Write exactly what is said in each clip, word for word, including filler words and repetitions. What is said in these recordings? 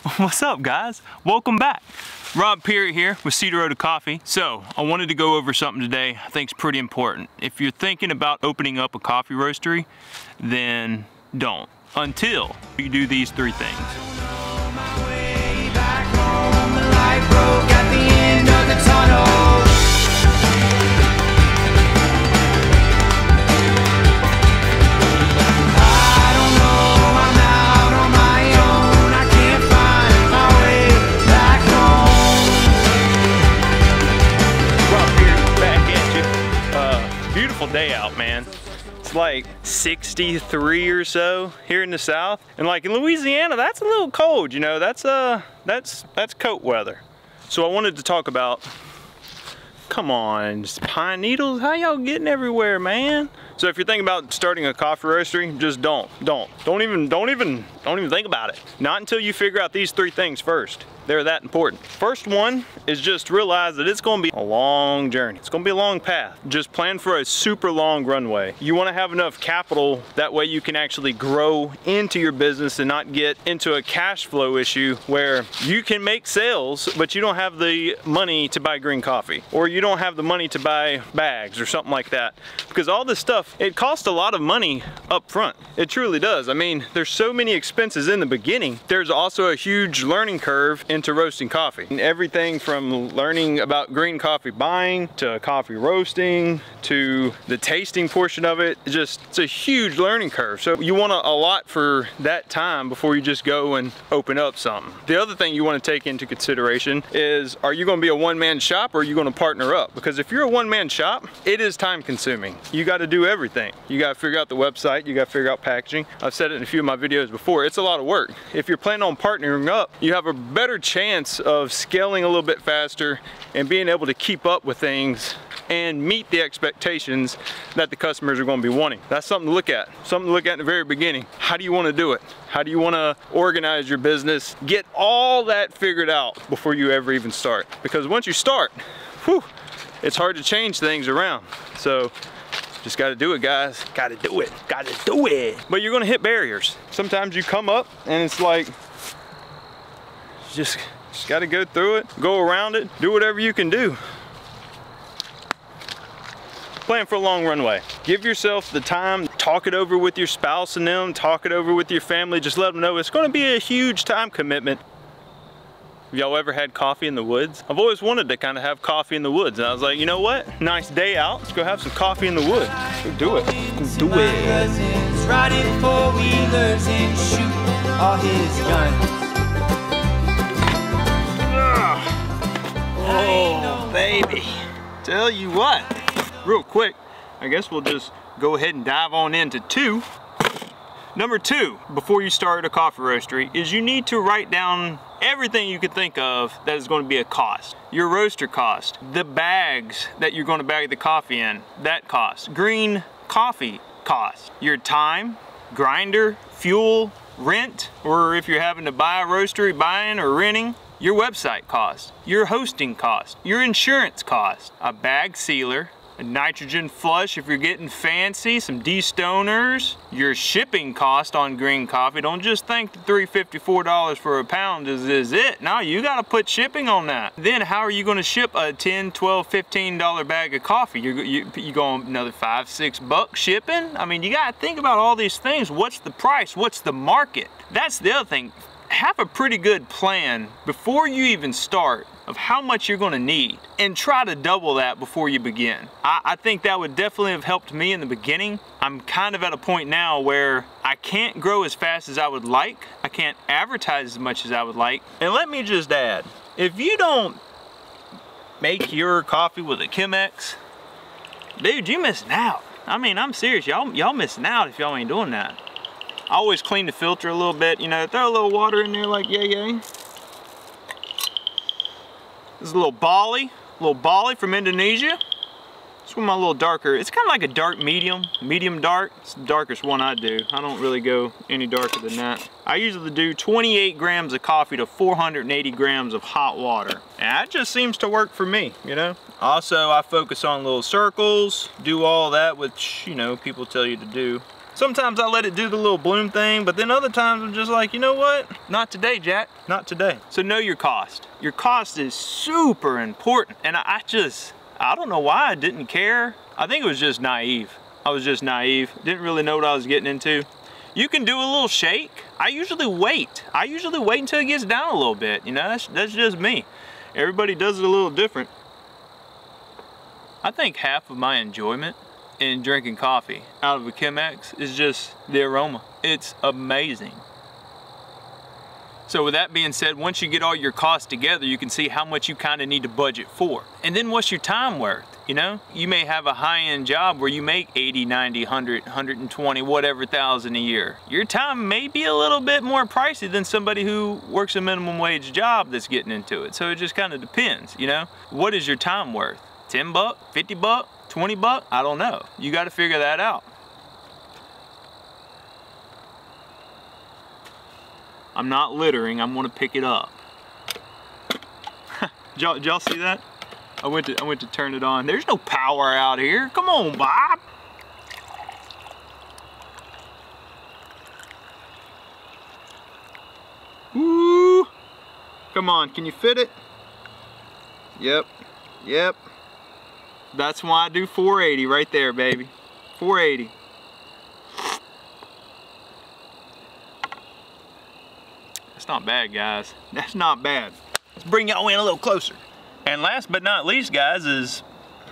What's up, guys? Welcome back. Rob Peary here with Cedar Rota Coffee. So I wanted to go over something today I think is pretty important. If you're thinking about opening up a coffee roastery, then don't until you do these three things. Day out, man. It's like sixty-three or so here in the south, and like in Louisiana that's a little cold, you know. That's uh that's that's coat weather. So I wanted to talk about, come on, pine needles, how y'all getting everywhere, man? So if you're thinking about starting a coffee roastery, just don't don't don't even don't even don't even think about it. Not until you figure out these three things first. They're that important. First one is just realize that it's gonna be a long journey. It's gonna be a long path. Just plan for a super long runway. You wanna have enough capital, that way you can actually grow into your business and not get into a cash flow issue where you can make sales, but you don't have the money to buy green coffee, or you don't have the money to buy bags or something like that. Because all this stuff, it costs a lot of money up front. It truly does. I mean, there's so many expenses in the beginning. There's also a huge learning curve in into roasting coffee. And everything from learning about green coffee buying to coffee roasting to the tasting portion of it, it's just it's a huge learning curve. So you want to allot for that time before you just go and open up something. The other thing you want to take into consideration is, are you going to be a one-man shop or are you going to partner up? Because if you're a one-man shop, it is time consuming. You got to do everything. You got to figure out the website, you got to figure out packaging. I've said it in a few of my videos before, it's a lot of work. If you're planning on partnering up, you have a better chance of scaling a little bit faster and being able to keep up with things and meet the expectations that the customers are going to be wanting. That's something to look at. Something to look at in the very beginning. How do you want to do it? How do you want to organize your business? Get all that figured out before you ever even start. Because once you start, whew, it's hard to change things around. So just got to do it, guys. Got to do it. Got to do it. But you're going to hit barriers. Sometimes you come up and it's like, Just, just got to go through it, go around it, do whatever you can do. Plan for a long runway. Give yourself the time, talk it over with your spouse and them, talk it over with your family, just let them know it's going to be a huge time commitment. Have y'all ever had coffee in the woods? I've always wanted to kind of have coffee in the woods, and I was like, you know what? Nice day out, let's go have some coffee in the woods. Go do it. Go do it. Riding four-wheelers and shoot all his guns. Oh, baby. Tell you what, real quick, I guess we'll just go ahead and dive on into two. Number two, before you start a coffee roastery, is you need to write down everything you could think of that is going to be a cost. Your roaster cost, the bags that you're going to bag the coffee in, that cost. Green coffee cost. Your time, grinder, fuel, rent, or if you're having to buy a roastery, buying or renting, your website cost, your hosting cost, your insurance cost, a bag sealer, a nitrogen flush if you're getting fancy, some de-stoners, your shipping cost on green coffee. Don't just think the three fifty-four dollars for a pound is, is it. No, you gotta put shipping on that. Then how are you gonna ship a ten, twelve, fifteen dollar bag of coffee? You're, you, you going another five, six bucks shipping? I mean, you gotta think about all these things. What's the price? What's the market? That's the other thing. Have a pretty good plan before you even start of how much you're going to need, and try to double that before you begin. I, I think that would definitely have helped me in the beginning. I'm kind of at a point now where I can't grow as fast as I would like. I can't advertise as much as I would like. And let me just add, if you don't make your coffee with a Chemex, dude, you missing out. I mean, I'm serious. Y'all y'all missing out if y'all ain't doing that. I always clean the filter a little bit, you know, throw a little water in there like yay yay. This is a little Bali, a little Bali from Indonesia. It's one of my little darker, it's kind of like a dark medium, medium dark. It's the darkest one I do. I don't really go any darker than that. I usually do twenty-eight grams of coffee to four hundred eighty grams of hot water. And that just seems to work for me, you know? Also, I focus on little circles, do all that, which, you know, people tell you to do. Sometimes I let it do the little bloom thing, but then other times I'm just like, you know what? Not today, Jack, not today. So know your cost. Your cost is super important. And I, I just, I don't know why I didn't care. I think it was just naive. I was just naive. Didn't really know what I was getting into. You can do a little shake. I usually wait. I usually wait until it gets down a little bit. You know, that's, that's just me. Everybody does it a little different. I think half of my enjoyment in drinking coffee out of a Chemex is just the aroma. It's amazing. So with that being said, once you get all your costs together, you can see how much you kind of need to budget for. And then what's your time worth? You know, you may have a high-end job where you make eighty, ninety, one hundred, one hundred twenty, whatever thousand a year. Your time may be a little bit more pricey than somebody who works a minimum wage job that's getting into it. So it just kind of depends, you know? What is your time worth? ten buck, fifty buck, twenty buck? I don't know. You got to figure that out. I'm not littering, I'm gonna pick it up. Did y'all see that? I went to I went to turn it on. There's no power out here. Come on, Bob. Woo! Come on, can you fit it? Yep, yep. That's why I do four eighty right there, baby. four eighty. That's not bad, guys. That's not bad. Let's bring y'all in a little closer. And last but not least, guys, is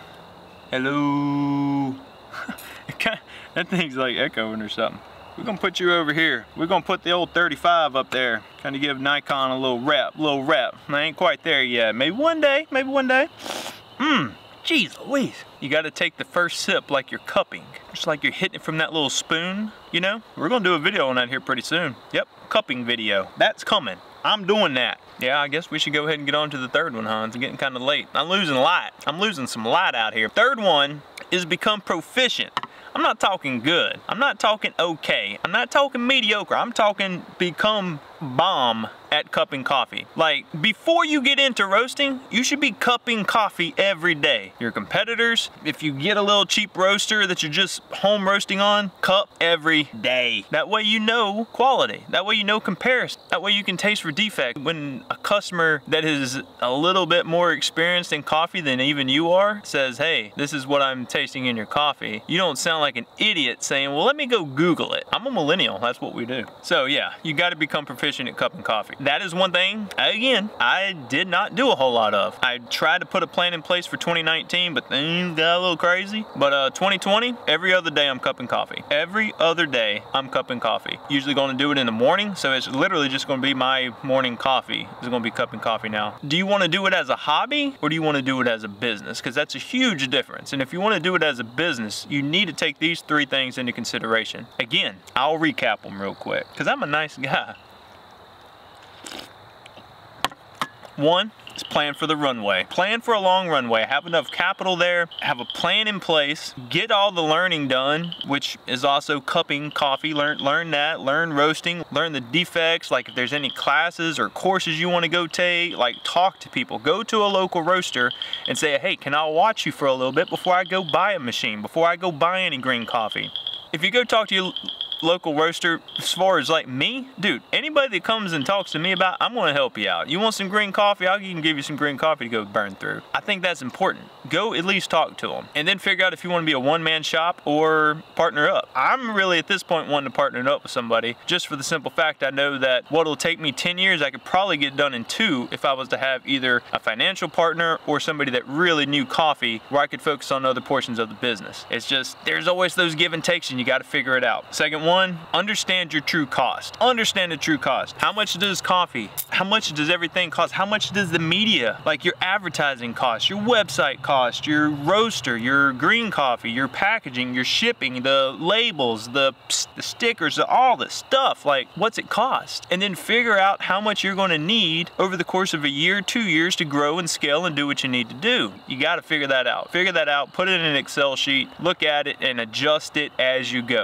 hello. That thing's like echoing or something. We're gonna put you over here. We're gonna put the old thirty-five up there. Kind of give Nikon a little rep, little rep. I ain't quite there yet. Maybe one day, maybe one day. Mmm. Jeez Louise. You gotta take the first sip like you're cupping. Just like you're hitting it from that little spoon, you know? We're gonna do a video on that here pretty soon. Yep, cupping video. That's coming. I'm doing that. Yeah, I guess we should go ahead and get on to the third one, Hans. It's getting kind of late. I'm losing light. I'm losing some light out here. Third one is become proficient. I'm not talking good. I'm not talking okay. I'm not talking mediocre. I'm talking become bomb at cupping coffee. Like, before you get into roasting, you should be cupping coffee every day. Your competitors, if you get a little cheap roaster that you're just home roasting on, cup every day. That way you know quality. That way you know comparison. That way you can taste for defect. When a customer that is a little bit more experienced in coffee than even you are says, hey, this is what I'm tasting in your coffee, you don't sound like an idiot saying, well, let me go Google it. I'm a millennial, that's what we do. So yeah, you gotta become proficient at cupping coffee. That is one thing, again, I did not do a whole lot of. I tried to put a plan in place for twenty nineteen, but things got a little crazy. But uh, twenty twenty, every other day I'm cupping coffee. Every other day I'm cupping coffee. Usually gonna do it in the morning, so it's literally just gonna be my morning coffee. It's gonna be cupping coffee now. Do you wanna do it as a hobby, or do you wanna do it as a business? Because that's a huge difference. And if you wanna do it as a business, you need to take these three things into consideration. Again, I'll recap them real quick, because I'm a nice guy. One is plan for the runway. Plan for a long runway. Have enough capital there. Have a plan in place. Get all the learning done, which is also cupping coffee. Learn, learn that. Learn roasting. Learn the defects. Like if there's any classes or courses you want to go take, like talk to people. Go to a local roaster and say, hey, can I watch you for a little bit before I go buy a machine, before I go buy any green coffee? If you go talk to your local roaster, as far as like me, dude, anybody that comes and talks to me about, I'm gonna help you out. You want some green coffee? I can give you some green coffee to go burn through. I think that's important. Go at least talk to them and then figure out if you want to be a one-man shop or partner up. I'm really at this point wanting to partner up with somebody just for the simple fact I know that what'll take me ten years, I could probably get done in two if I was to have either a financial partner or somebody that really knew coffee where I could focus on other portions of the business. It's just, there's always those give and takes and you got to figure it out. Second one, understand your true cost. Understand the true cost. How much does coffee, how much does everything cost? How much does the media, like your advertising cost, your website cost, your roaster, your green coffee, your packaging, your shipping, the labels, the, the stickers, all the stuff, like what's it cost? And then figure out how much you're gonna need over the course of a year, two years to grow and scale and do what you need to do. You gotta figure that out. Figure that out, put it in an Excel sheet, look at it and adjust it as you go.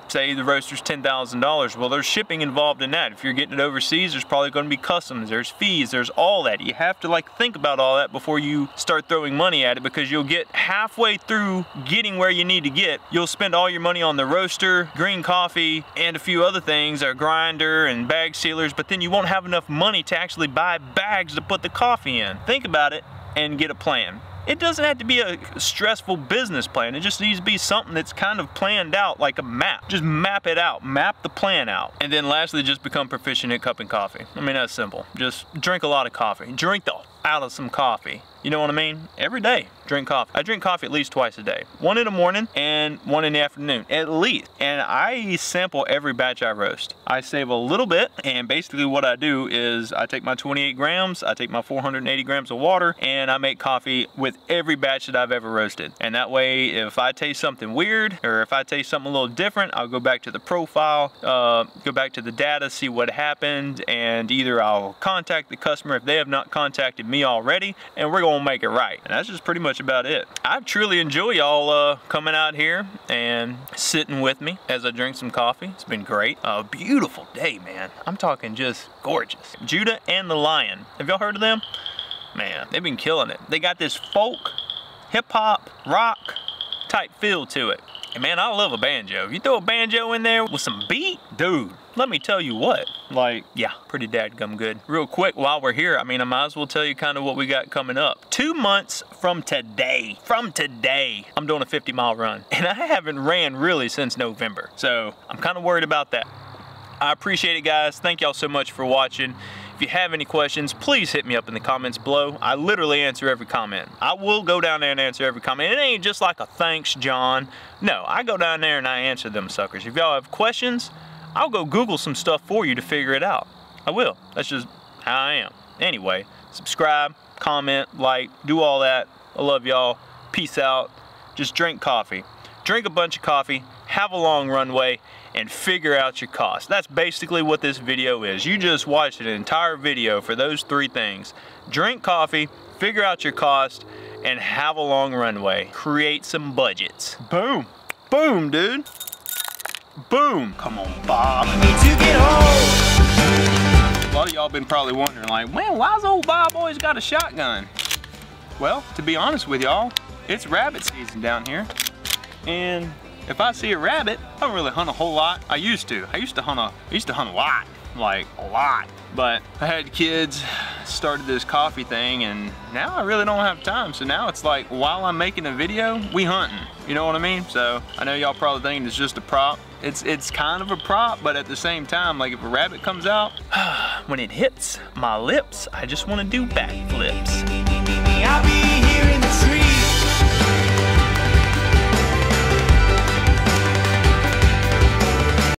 say the roaster's ten thousand dollars. Well, there's shipping involved in that. If you're getting it overseas, there's probably going to be customs, there's fees, there's all that. You have to like think about all that before you start throwing money at it, because you'll get halfway through getting where you need to get. You'll spend all your money on the roaster, green coffee, and a few other things, a grinder and bag sealers, but then you won't have enough money to actually buy bags to put the coffee in. Think about it and get a plan. It doesn't have to be a stressful business plan. It just needs to be something that's kind of planned out like a map. Just map it out, map the plan out. And then lastly, just become proficient at cupping coffee. I mean, that's simple. Just drink a lot of coffee. Drink the out of some coffee. You know what I mean? Every day, drink coffee. I drink coffee at least twice a day. One in the morning and one in the afternoon, at least. And I sample every batch I roast. I save a little bit, and basically what I do is I take my twenty-eight grams, I take my four hundred eighty grams of water, and I make coffee with every batch that I've ever roasted. And that way, if I taste something weird, or if I taste something a little different, I'll go back to the profile, uh, go back to the data, see what happened, and either I'll contact the customer if they have not contacted me already, and we're gonna make it right. And that's just pretty much about it. I truly enjoy y'all uh, coming out here and sitting with me as I drink some coffee. It's been great. A beautiful day, man. I'm talking just gorgeous. Judah and the Lion. Have y'all heard of them? Man, they've been killing it. They got this folk, hip hop, rock type feel to it. And man, I love a banjo. If you throw a banjo in there with some beat, dude, let me tell you what, like, yeah, pretty dadgum good. Real quick, while we're here, I mean, I might as well tell you kind of what we got coming up. Two months from today, from today, I'm doing a fifty mile run. And I haven't ran really since November. So I'm kind of worried about that. I appreciate it, guys. Thank y'all so much for watching. If you have any questions, please hit me up in the comments below. I literally answer every comment. I will go down there and answer every comment. It ain't just like a thanks, John. No, I go down there and I answer them suckers. If y'all have questions, I'll go Google some stuff for you to figure it out. I will. That's just how I am. Anyway, subscribe, comment, like, do all that. I love y'all. Peace out. Just drink coffee. Drink a bunch of coffee, have a long runway, and figure out your cost. That's basically what this video is. You just watched an entire video for those three things. Drink coffee, figure out your cost, and have a long runway. Create some budgets. Boom. Boom, dude. Boom. Come on, Bob. I need to get home. A lot of y'all been probably wondering, like, man, why's old Bob always got a shotgun? Well, to be honest with y'all, it's rabbit season down here. And if I see a rabbit, I don't really hunt a whole lot. I used to. I used to hunt a, I used to hunt a lot, like a lot. But I had kids, started this coffee thing, and now I really don't have time. So now it's like, while I'm making a video, we hunting. You know what I mean? So I know y'all probably thinking it's just a prop. It's it's kind of a prop, but at the same time, like if a rabbit comes out, when it hits my lips, I just want to do backflips.